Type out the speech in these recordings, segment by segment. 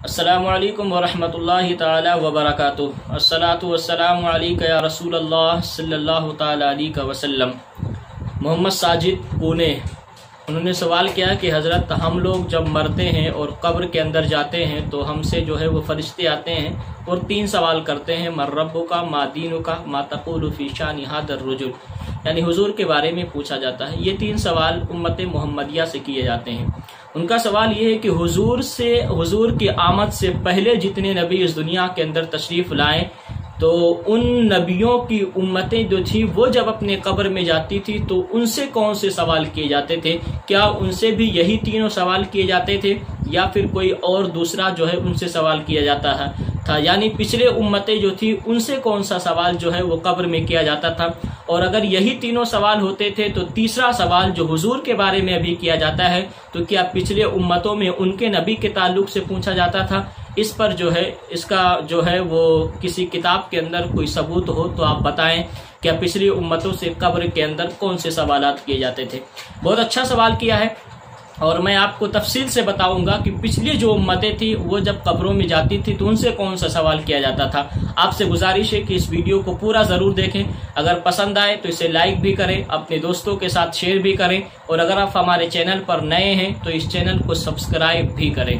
السلام علیکم ورحمۃ اللہ تعالی وبرکاتہ۔ الصلاۃ والسلام علیک یا رسول اللہ صلی اللہ تعالی علیہ وسلم۔ محمد ساجد پونے، انہوں نے سوال کیا کہ حضرت ہم لوگ جب مرتے ہیں اور قبر کے اندر جاتے ہیں تو ہم سے جو ہے وہ فرشتے آتے ہیں اور 3 سوال کرتے ہیں، من ربک، ما دینک، ما تقول فی شان ھذا الرجل، یعنی حضور کے بارے میں پوچھا جاتا ہے۔ یہ 3 سوال امت محمدیہ سے کیے جاتے ہیں۔ ان کا سوال یہ ہے کہ حضور کی آمد سے پہلے جتنے نبی اس دنیا کے اندر تشریف لائیں تو ان نبیوں کی امتیں جو تھی وہ جب اپنے قبر میں جاتی تھی تو ان سے کون سے سوال کیے جاتے تھے؟ کیا ان سے بھی یہی 3 سوال کیے جاتے تھے یا پھر کوئی اور دوسرا جو ہے ان سے سوال کیا جاتا تھا؟ یعنی پچھلے امتیں جو تھی ان سے کون سا سوال جو ہے وہ قبر میں کیا جاتا تھا؟ اور اگر یہی 3 سوال ہوتے تھے تو تیسرا سوال جو حضور کے بارے میں ابھی کیا جاتا ہے تو کیا پچھلے امتوں میں ان کے نبی کے تعلق سے پوچھا جاتا تھا؟ اس پر جو ہے اس کا جو ہے وہ کسی کتاب کے اندر کوئی ثبوت ہو تو آپ بتائیں، کیا پچھلی امتوں سے قبر کے اندر کون سے سوالات کیے جاتے تھے؟ بہت اچھا سوال کیا ہے، اور میں آپ کو تفصیل سے بتاؤں گا کہ پچھلی جو امتیں تھیں وہ جب قبروں میں جاتی تھی تو ان سے کون سا سوال کیا جاتا تھا۔ آپ سے گزارش ہے کہ اس ویڈیو کو پورا ضرور دیکھیں، اگر پسند آئے تو اسے لائک بھی کریں، اپنے دوستوں کے ساتھ شیئر بھی کریں، اور اگر آپ ہمارے چینل پر نئے ہیں تو اس چینل کو سبسکرائب بھی کریں۔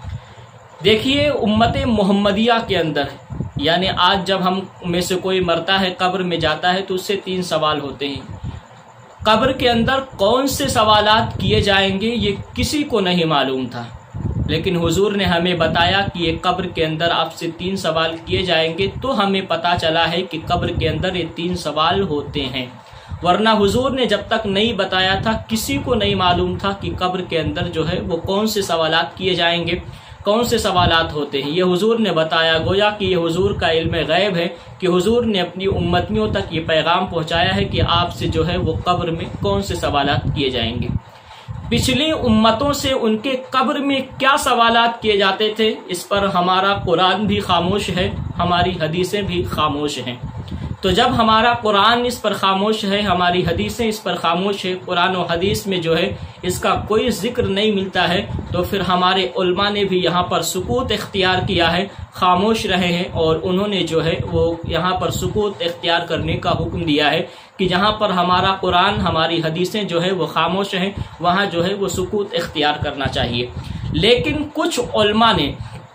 دیکھیے، امت محمدیہ کے اندر یعنی آج جب ہم میں سے کوئی مرتا ہے، قبر میں جاتا ہے تو اس سے 3 سوال ہوتے ہیں۔ قبر کے اندر کون سے سوالات کیے جائیں گے یہ کسی کو نہیں معلوم تھا، لیکن حضور نے ہمیں بتایا کہ یہ قبر کے اندر آپ سے 3 سوال کیے جائیں گے، تو ہمیں پتا چلا ہے کہ قبر کے اندر یہ 3 سوال ہوتے ہیں، ورنہ حضور نے جب تک نہیں بتایا تھا کسی کو نہیں معلوم تھا کہ قبر کے اندر جو ہے وہ کون سے سوالات کیے جائیں گے، کون سے سوالات ہوتے ہیں۔ یہ حضور نے بتایا، گویا کہ یہ حضور کا علم غیب ہے کہ حضور نے اپنی امتیوں تک یہ پیغام پہنچایا ہے کہ آپ سے جو ہے وہ قبر میں کون سے سوالات کیے جائیں گے۔ پچھلی امتوں سے ان کے قبر میں کیا سوالات کیے جاتے تھے اس پر ہمارا قرآن بھی خاموش ہے، ہماری حدیثیں بھی خاموش ہیں۔ تو جب ہمارا قرآن اس پر خاموش ہے، ہماری حدیثیں اس پر خاموش ہے، قرآن و حدیث میں جو ہے اس کا کوئی ذکر نہیں ملتا ہے، تو پھر ہمارے علماء نے بھی یہاں پر سکوت اختیار کیا ہے، خاموش رہے ہیں، اور انہوں نے جو ہے وہ یہاں پر سکوت اختیار کرنے کا حکم دیا ہے کہ جہاں پر ہمارا قرآن، ہماری حدیثیں جو ہے وہ خاموش ہیں، وہاں جو ہے وہ سکوت اختیار کرنا چاہیے۔ لیکن کچھ علماء نے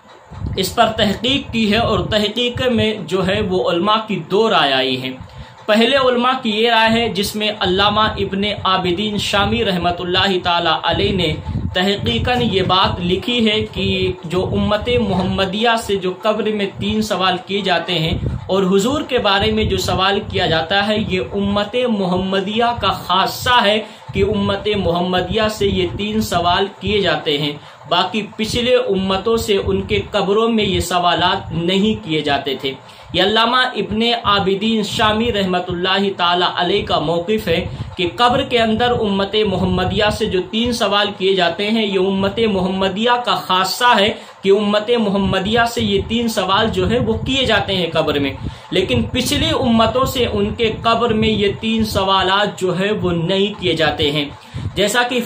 اس پر تحقیق کی ہے، اور تحقیق میں جو ہے وہ علماء کی 2 رائے آئی ہیں۔ پہلے علماء کی یہ رائے ہے جس میں علامہ ابن عابدین شامی رحمۃ اللہ تعالی علیہ نے تحقیقاً یہ بات لکھی ہے کہ جو امت محمدیہ سے جو قبر میں 3 سوال کیے جاتے ہیں اور حضور کے بارے میں جو سوال کیا جاتا ہے، یہ امت محمدیہ کا خاصہ ہے کہ امت محمدیہ سے یہ 3 سوال کیے جاتے ہیں، باقی پچھلے امتوں سے ان کے قبروں میں یہ سوالات نہیں کیے جاتے تھے۔ یہ علامہ ابن عابدین شامی رحمۃ اللہ تعالی علیہ کا موقف ہے کہ قبر کے اندر امت محمدیہ سے جو 3 سوال کیے جاتے ہیں یہ امت محمدیہ کا خاصہ ہے کہ امت محمدیہ سے یہ 3 سوال جو ہے وہ کیے جاتے ہیں قبر میں، لیکن پچھلی امتوں سے ان کے قبر میں یہ 3 سوالات جو ہے وہ نہیں کیے جاتے ہیں۔ جیسا کہ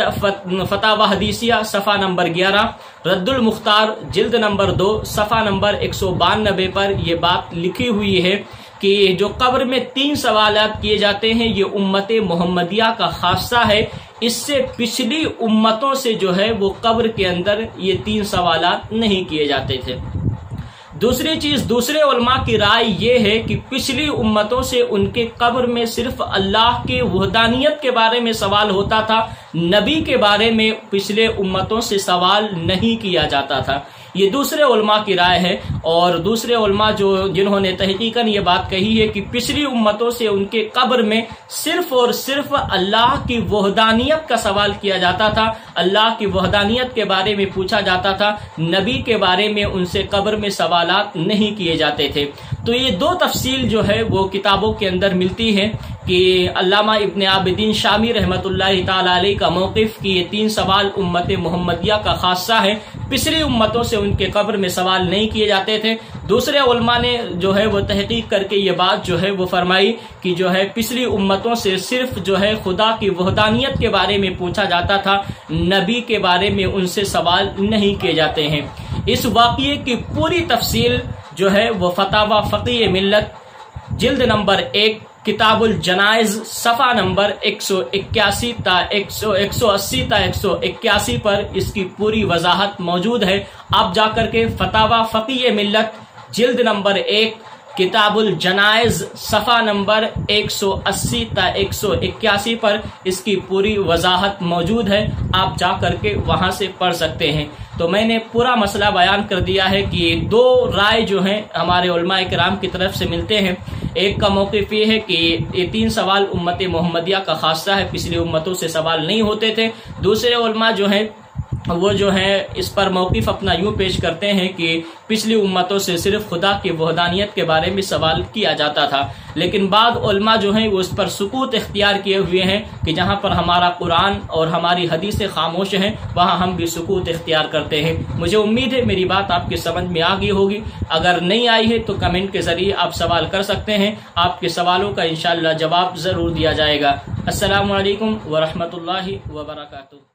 فتاوی حدیثیہ صفحہ نمبر 11، رد المختار جلد نمبر 2 صفحہ نمبر 192 پر یہ بات لکھی ہوئی ہے کہ جو قبر میں 3 سوالات کیے جاتے ہیں یہ امت محمدیہ کا خاصہ ہے، اس سے پچھلی امتوں سے جو ہے وہ قبر کے اندر یہ 3 سوالات نہیں کیے جاتے تھے۔ دوسری چیز، دوسرے علماء کی رائے یہ ہے کہ پچھلی امتوں سے ان کے قبر میں صرف اللہ کی وحدانیت کے بارے میں سوال ہوتا تھا، نبی کے بارے میں پچھلے امتوں سے سوال نہیں کیا جاتا تھا۔ یہ دوسرے علماء کی رائے ہے، اور دوسرے علماء جنہوں نے تحقیقاً یہ بات کہی ہے کہ پچھلی امتوں سے ان کے قبر میں صرف اور صرف اللہ کی وحدانیت کا سوال کیا جاتا تھا، اللہ کی وحدانیت کے بارے میں پوچھا جاتا تھا، نبی کے بارے میں ان سے قبر میں سوالات نہیں کیے جاتے تھے۔ تو یہ 2 تفصیل جو ہے وہ کتابوں کے اندر ملتی ہے کہ علامہ ابن عابدین شامی رحمۃ اللہ تعالی علیہ کا موقف کہ یہ 3 سوال امت محمدیہ کا خاصہ ہے، پچھلی امتوں سے ان کے قبر میں سوال نہیں کیے جاتے تھے۔ دوسرے علماء نے جو ہے وہ تحقیق کر کے یہ بات جو ہے وہ فرمائی کہ جو ہے پچھلی امتوں سے صرف جو ہے خدا کی وحدانیت کے بارے میں پوچھا جاتا تھا، نبی کے بارے میں ان سے سوال نہیں کیے جاتے ہیں۔ اس واقعے کی پوری تفصیل جو ہے وہ فتاوی فقیہ ملت جلد نمبر 1 کتاب الجنائز صفحہ نمبر 181 تا 180 تا 181 پر اس کی پوری وضاحت موجود ہے. آپ جا کر کے فتاوی فقیہ ملت جلد نمبر 1 کتاب الجنائز صفحہ نمبر 180 تا 181 پر اس کی پوری وضاحت موجود ہے. آپ جا کر کے وہاں سے پڑھ سکتے ہیں. تو میں نے پورا مسئلہ بیان کر دیا ہے کہ یہ 2 رائے جو ہیں ہمارے علماء کرام کی طرف سے ملتے ہیں. ایک کا موقف یہ ہے کہ یہ 3 سوال امت محمدیہ کا خاصہ ہے، پچھلی امتوں سے سوال نہیں ہوتے تھے. دوسرے علماء جو ہیں وہ جو ہے اس پر موقف اپنا یوں پیش کرتے ہیں کہ پچھلی امتوں سے صرف خدا کی وحدانیت کے بارے میں سوال کیا جاتا تھا، لیکن بعض علماء جو ہیں وہ اس پر سکوت اختیار کیے ہوئے ہیں کہ جہاں پر ہمارا قرآن اور ہماری حدیثیں خاموش ہیں وہاں ہم بھی سکوت اختیار کرتے ہیں. مجھے امید ہے میری بات آپ کے سمجھ میں آ گئی ہوگی. اگر نہیں آئی ہے تو کمنٹ کے ذریعے آپ سوال کر سکتے ہیں. آپ کے سوالوں کا انشاءاللہ جواب ضرور دیا جائے گا. السلام علیکم ورحمۃ اللہ وبرکاتہ.